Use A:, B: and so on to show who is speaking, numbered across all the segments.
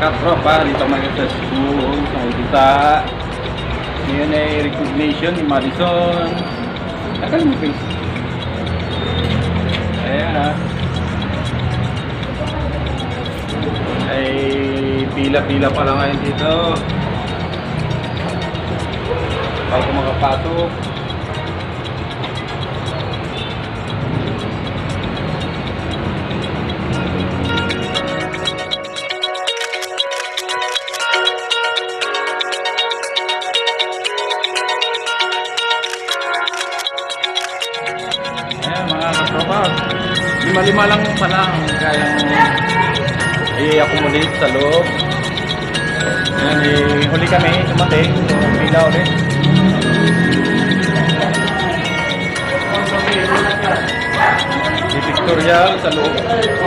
A: katropa, dito mga sa school, sa kita. Ngayon ay recognition ni Madison. Nakal mo face. Ayan ha. Ay pila-pila pa lang ngayon dito. Bago makapasok. Lima-lima lang pala ang kayang i-accommodate sa loob. Ayan, huli kami, dumating. So, pila ulit. Si Victoria sa loob.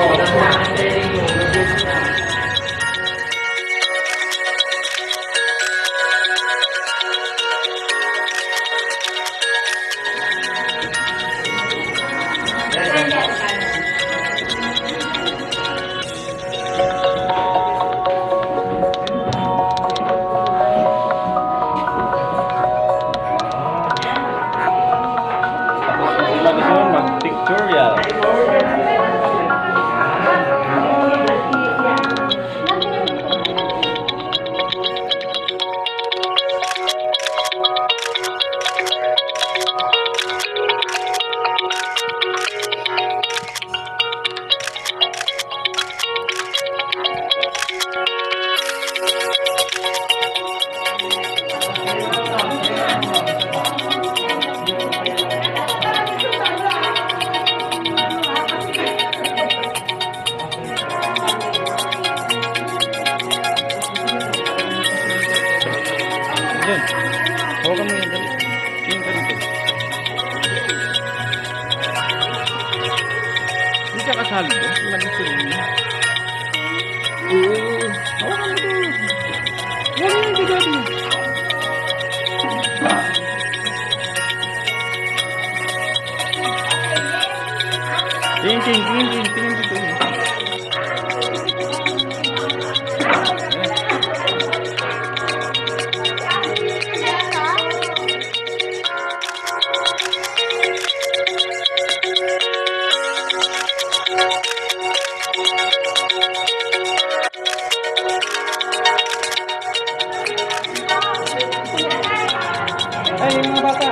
A: Hawakan mo yung ganito. Yung ganito. Hindi ka kasali doon. Mag-isulim na. Oo. Hawakan mo doon. Yan yung bigati. Tingin dito. Ay, yung mga bata.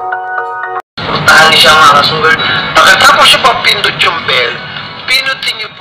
A: Siya mga kasunggal. Pagkatapos siya pang pindot yung bell, pinutin niyo